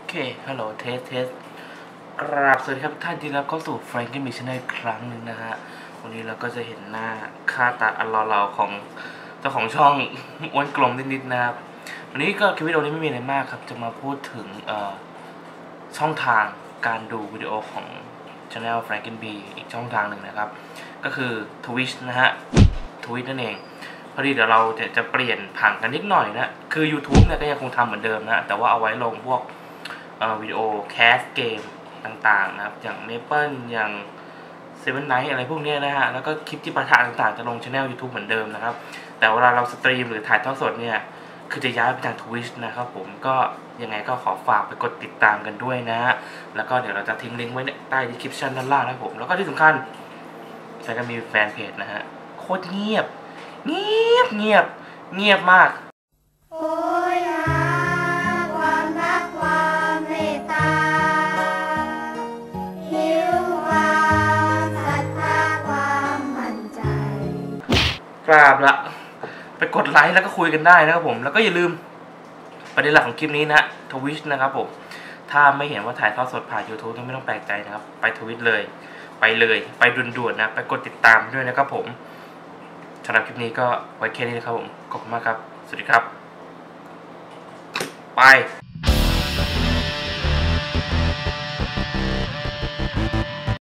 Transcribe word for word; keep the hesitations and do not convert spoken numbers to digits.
เคฮัลโหลเทสเทสกราบสวัสดีครับท่านที่รับเข้าสู่ Frankie Me Channel อีกครั้งหนึ่งนะฮะวันนี้เราก็จะเห็นหน้าค่าตาอันหล่อๆของเจ้าของช่องอ้วนกลมนิดๆนะครับวันนี้ก็คลิปวิดีโอนี้ไม่มีอะไรมากครับจะมาพูดถึงช่องทางการดูวิดีโอของ Channel Frankie Me อีกช่องทางหนึ่งนะครับก็คือ Twitch นะฮะ Twitch นั่นเองพอดีเดี๋ยวเราจะจะเปลี่ยนผังกันนิดหน่อยนะคือ YouTube เนี่ยก็ยังคงทำเหมือนเดิมนะแต่ว่าเอาไว้ลงพวกวิดีโอแคสเกมต่างๆนะครับอย่าง Maple อย่าง Seven Night อะไรพวกนี้นะฮะแล้วก็คลิปที่ประทะต่างๆจะลง Channel YouTube เหมือนเดิมนะครับแต่เวลาเราสตรีมหรือถ่ายทอดสดเนี่ยคือจะย้ายไปทาง Twitch นะครับผมก็ยังไงก็ขอฝากไปกดติดตามกันด้วยนะฮะแล้วก็เดี๋ยวเราจะทิ้งลิงก์ไว้ใต้ description ด้านล่างนะครับผมแล้วก็ที่สำคัญใช้ก็มีแฟนเพจนะฮะโคตรเงียบเงียบเงียบเงียบมากโอ้ยหาความรักความเมตตาหิวความศรัทธาความมั่นใจกราบละไปกดไลค์แล้วก็คุยกันได้นะครับผมแล้วก็อย่าลืมประเด็นหลักของคลิปนี้นะทวิชนะครับผมถ้าไม่เห็นว่าถ่ายทอดสดผ่าน YouTube ไม่ต้องแปลกใจนะครับไปทวิชเลยไปเลยไปด่วนๆนะไปกดติดตามด้วยนะครับผมสำหรับคลิปนี้ก็ไว้แค่นี้นะครับผมขอบคุณมากครับสวัสดีครับไป